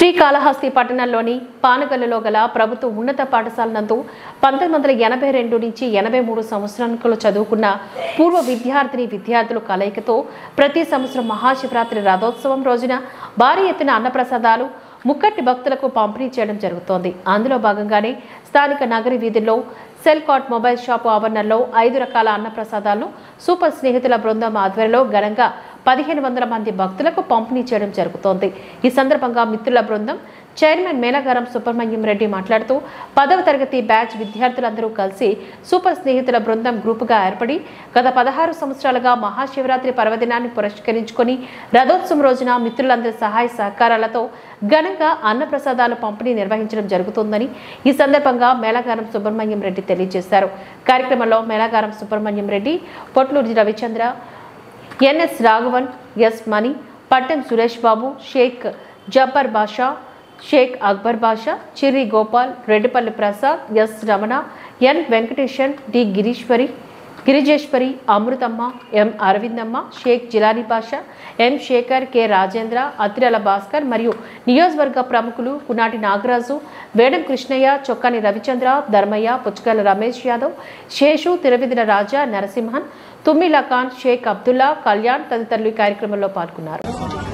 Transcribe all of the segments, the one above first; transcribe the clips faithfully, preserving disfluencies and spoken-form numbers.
శ్రీకాళహస్తి పట్టణంలోని పానగల్లులో గల ప్రభుత్వ ఉన్నత పాఠశాల నందు పంతొమ్మిది వందల ఎనభై రెండు నుంచి ఎనభై మూడు సంవత్సరాలలో చదువుకున్న పూర్వ విద్యార్థిని విద్యార్థుల కలయికతో ప్రతి సంవత్సరం మహాశివరాత్రి రథోత్సవం రోజున భారీ ఎత్తున అన్నప్రసాదాలు ముక్కటి భక్తులకు పంపిణీ చేయడం జరుగుతోంది. అందులో భాగంగానే స్థానిక నగరి వీధుల్లో సెల్కాట్ మొబైల్ షాపు ఆవరణలో ఐదు రకాల అన్నప్రసాదాలను సూపర్ స్నేహితుల బృందం ఆధ్వర్యంలో ఘనంగా పదిహేను వందల మంది భక్తులకు పంపిణీ చేయడం జరుగుతోంది. ఈ సందర్భంగా మిత్రుల బృందం చైర్మన్ మేళగారం సుబ్రహ్మణ్యం రెడ్డి మాట్లాడుతూ పదవ తరగతి బ్యాచ్ విద్యార్థులందరూ కలిసి సూపర్ స్నేహితుల బృందం గ్రూపుగా ఏర్పడి గత పదహారు సంవత్సరాలుగా మహాశివరాత్రి పర్వదినాన్ని పురస్కరించుకొని రథోత్సవం రోజున మిత్రులందరి సహాయ సహకారాలతో ఘనంగా అన్నప్రసాదాలు పంపిణీ నిర్వహించడం జరుగుతుందని ఈ సందర్భంగా మేళగారం సుబ్రహ్మణ్యం రెడ్డి తెలియజేశారు. కార్యక్రమంలో Melagaram Subrahmanyam Reddy, Potluri Ravichandra, NS Raghavan, S Mani, Pattem Suresh Babu, Shaik Jabbar Basha, Shaik Akbar Basha, Chirri Gopal, Reddipalli Prasad, S Ramana, N Venkatesan, D Gireeshwari Girijeshwari, Amruthamma, M Aravindamma, Shaik Jilani Basha, M Sekhar, K Rajendra, Attirala Bhaskar మరియు నియోజకవర్గ ప్రముఖులు కునాటి నాగరాజు, వేడం కృష్ణయ్య, చొక్కాని రవిచంద్ర, ధర్మయ్య, పుచ్చకాల రమేష్ యాదవ్, శేషు, తిరువిదిన రాజా, నరసింహన్, తుమ్మిలా ఖాన్, షేక్ అబ్దుల్లా, కళ్యాణ్ తదితరులు ఈ కార్యక్రమంలో పాల్గొన్నారు.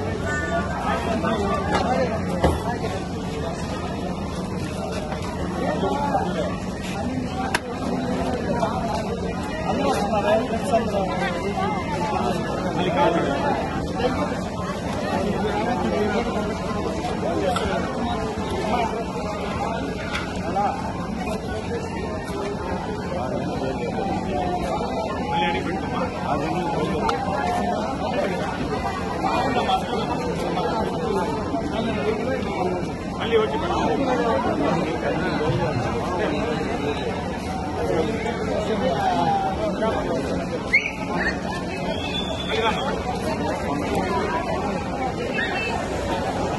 మళ్ళీ వచ్చి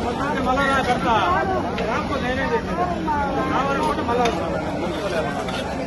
మళ్ళా కడతా రాకపోతే నేనే చెప్పాను రావాలనుకుంటే మళ్ళా